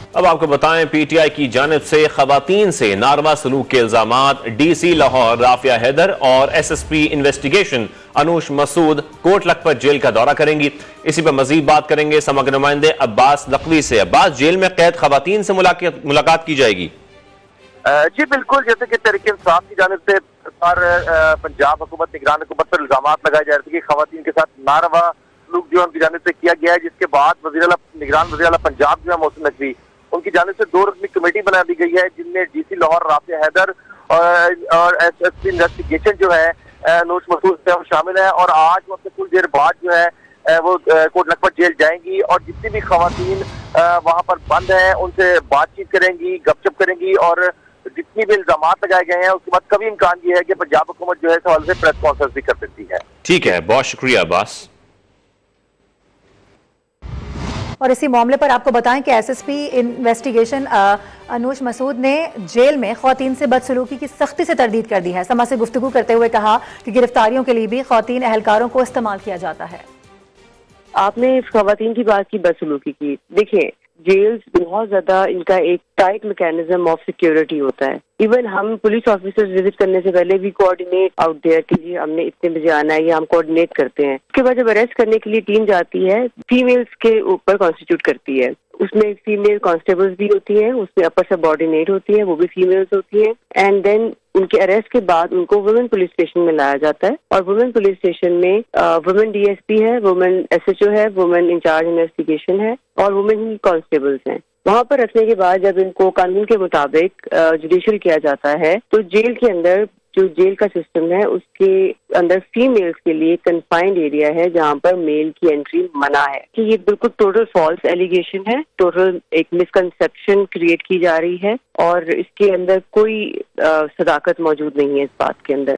अब आपको बताएं, पीटीआई की जानिब से खवातीन से नारवा सलूक के इल्जामात। डीसी लाहौर राफिया हैदर और SSP investigation Anoosh Masood Kot Lakhpat jail का दौरा करेंगी। इसी पर मजीद बात करेंगे समग्र नुमाइंदे अब्बास लकवी से। अब्बास, जेल में कैद खवातीन से मुलाकात की जाएगी? जी बिल्कुल, जैसे कि तहरीक इंसाफ की जानिब से पंजाब हुकूमत, निगरान हुकूमत पर इल्जामात लगाए जा रहे थे कि खवातीन के साथ नारवा सलूक जो है उनकी जानिब से किया गया है, जिसके बाद निगरान वज़ीर आला पंजाब जो है मोहसिन नकवी, उनकी जानिब से 2 रुकनी कमेटी बना दी गई है, जिनमें डीसी लाहौर राफिया हैदर और एसएसपी इन्वेस्टिगेशन जो है अनूश मसूद से शामिल है। और आज वक्त कुछ देर बाद जो है वो कोट लखपत जेल जाएंगी और जितनी भी खवातीन वहां पर बंद है उनसे बातचीत करेंगी, गपशप करेंगी और जितनी भी इल्जामात लगाए गए हैं उसके बाद कभी इम्कान ये है कि पंजाब हुकूमत जो है इस हवाले से प्रेस कॉन्फ्रेंस भी कर सकती है। ठीक है, बहुत शुक्रिया अब्बास। और इसी मामले पर आपको बताएं कि एसएसपी इन्वेस्टिगेशन अनूश मसूद ने जेल में ख्वातीन से बदसलूकी की सख्ती से तरदीद कर दी है। समा से गुफ्तगू करते हुए कहा कि गिरफ्तारियों के लिए भी ख्वातीन एहलकारों को इस्तेमाल किया जाता है। आपने ख्वातीन की बात की, बदसलूकी की। देखिए, जेल्स बहुत ज्यादा इनका एक टाइट मैकेनिज्म ऑफ सिक्योरिटी होता है। इवन हम पुलिस ऑफिसर्स विजिट करने से पहले भी कोऑर्डिनेट आउट देयर के लिए हमने इतने बजे आना है, या हम कोऑर्डिनेट करते हैं। उसके बाद जब अरेस्ट करने के लिए टीम जाती है, फीमेल्स के ऊपर कॉन्स्टिट्यूट करती है। उसमें फीमेल कांस्टेबल्स भी होती हैं, उसमें अपर सबऑर्डिनेट होती है, वो भी फीमेल्स होती हैं। एंड देन उनके अरेस्ट के बाद उनको वुमेन पुलिस स्टेशन में लाया जाता है और वुमेन पुलिस स्टेशन में वुमेन डीएसपी है, वुमेन एसएचओ है, वुमेन इंचार्ज इन्वेस्टिगेशन है और वुमेन कांस्टेबल्स हैं। वहां पर रखने के बाद जब इनको कानून के मुताबिक जुडिशियल किया जाता है, तो जेल के अंदर जो जेल का सिस्टम है उसके अंदर फीमेल्स के लिए कन्फाइंड एरिया है जहां पर मेल की एंट्री मना है। कि ये बिल्कुल टोटल फॉल्स एलिगेशन है, टोटल एक मिसकंसेप्शन क्रिएट की जा रही है और इसके अंदर कोई सदाकत मौजूद नहीं है इस बात के अंदर।